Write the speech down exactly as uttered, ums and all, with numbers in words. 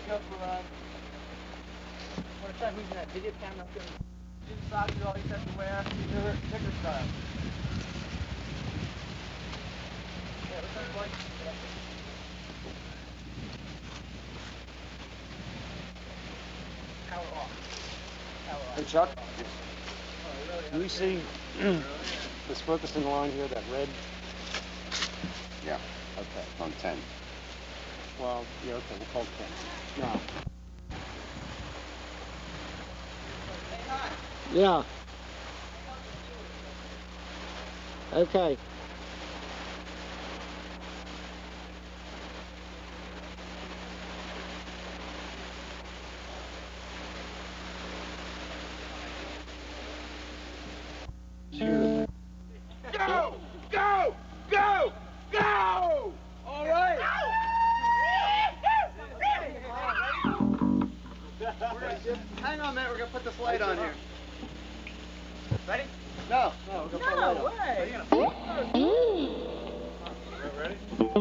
go for uh, want to try moving that video camera up there. Inside with all these have to wear. Bigger, bigger style. Yeah, looks like like. Power off. Power off. Hey Chuck, Oh, really? can you see this focusing line here, that red? Yeah, Okay. on ten. Well, yeah, okay, we'll call it ten. No. Yeah. Okay. Go! Go! Go! Go! All right. Hang on a minute, we're gonna put this light on here. Ready? No, no, we're gonna put a light on. No way. Ready?